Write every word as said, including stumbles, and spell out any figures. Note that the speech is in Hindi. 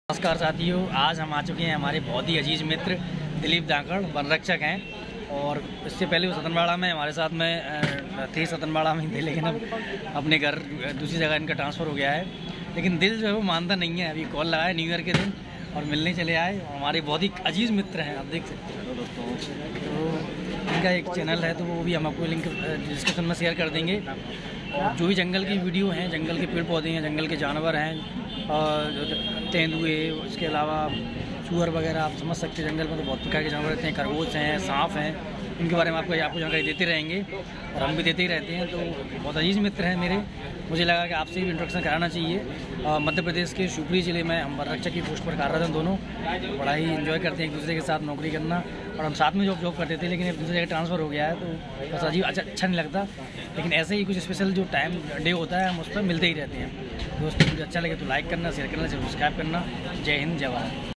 नमस्कार साथियों, आज हम आ चुके हैं हमारे बहुत ही अजीज मित्र दिलीप धाकड़ वन रक्षक हैं। और इससे पहले वो सतनवाड़ा में हमारे साथ में थे, सतनवाड़ा में थे, लेकिन अब अपने घर दूसरी जगह इनका ट्रांसफ़र हो गया है। लेकिन दिल जो है वो मानता नहीं है। अभी कॉल लगाया न्यू ईयर के दिन और मिलने चले आए। हमारे बहुत ही अजीज़ मित्र हैं, आप देख सकते हैं दोस्तों। तो इनका एक चैनल है, तो वो भी हम आपको लिंक डिस्क्रिप्शन में शेयर कर देंगे। और जो भी जंगल की वीडियो हैं, जंगल के पेड़ पौधे हैं, जंगल के जानवर हैं, और तेंदुए, उसके अलावा सूअर वगैरह, आप समझ सकते हैं जंगल में तो बहुत प्रकार के जानवर रहते हैं, खरगोश हैं, सांप हैं, इनके बारे में आपको आपको जानकारी देते रहेंगे और हम भी देते ही रहते हैं। तो बहुत अजीज़ मित्र हैं मेरे। मुझे लगा कि आपसे भी इंट्रोडक्शन कराना चाहिए। मध्य प्रदेश के शिवपुरी ज़िले में हम वन रक्षक की पोस्ट पर कार्यरत हैं दोनों। बड़ा ही इन्जॉय करते हैं एक दूसरे के साथ नौकरी करना, और हम साथ में जॉब जॉब करते थे, लेकिन एक दूसरे जगह ट्रांसफ़र हो गया है तो बस अजीब अच्छा अच्छा नहीं लगता। लेकिन ऐसे ही कुछ स्पेशल जो टाइम डे होता है हम उस पर मिलते ही रहते हैं। दोस्तों मुझे अच्छा लगे तो लाइक करना, शेयर करना, सब्सक्राइब करना। जय हिंद, जय भारत।